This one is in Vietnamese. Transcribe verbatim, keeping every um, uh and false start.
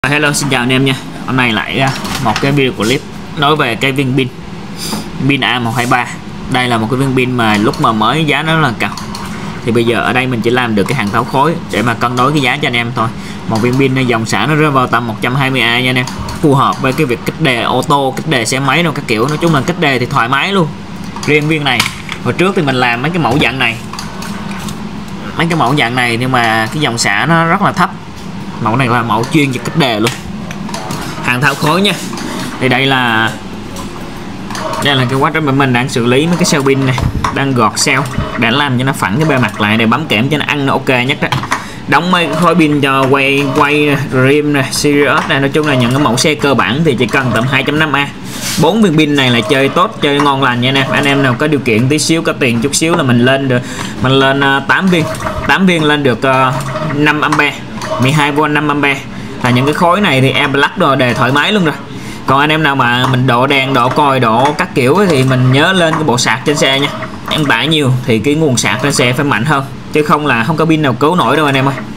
Hello, xin chào anh em nha. Hôm nay lại một cái video clip nói về cái viên pin pin A một hai ba. Đây là một cái viên pin mà lúc mà mới giá nó là cao. Thì bây giờ ở đây mình chỉ làm được cái hàng tháo khối để mà cân đối cái giá cho anh em thôi. Một viên pin dòng xả nó rơi vào tầm một trăm hai mươi A nha anh em. Phù hợp với cái việc kích đề ô tô, kích đề xe máy đâu các kiểu. Nói chung là kích đề thì thoải mái luôn. Riêng viên này, hồi trước thì mình làm mấy cái mẫu dạng này. Mấy cái mẫu dạng này nhưng mà cái dòng xả nó rất là thấp. Mẫu này là mẫu chuyên về kích đề luôn, hàng tháo khối nha. Thì đây là đây là cái quá trình mà mình đang xử lý mấy cái cell pin này, đang gọt cell để làm cho nó phẳng cái bề mặt lại để bấm kẽm cho nó ăn nó ok nhất đó. Đóng mấy khối pin cho quay quay rim này, Sirius này, nói chung là những cái mẫu xe cơ bản thì chỉ cần tầm hai chấm năm A. Bốn viên pin này là chơi tốt, chơi ngon lành nha nè. Anh em nào có điều kiện tí xíu, có tiền chút xíu là mình lên được mình lên tám viên, tám viên lên được uh, năm ampe, mười hai vôn năm ampe. Là những cái khối này thì em plug đồ đề thoải mái luôn rồi. Còn anh em nào mà mình độ đèn, độ còi, độ các kiểu thì mình nhớ lên cái bộ sạc trên xe nha. Em tải nhiều thì cái nguồn sạc trên xe phải mạnh hơn, chứ không là không có pin nào cứu nổi đâu anh em ơi.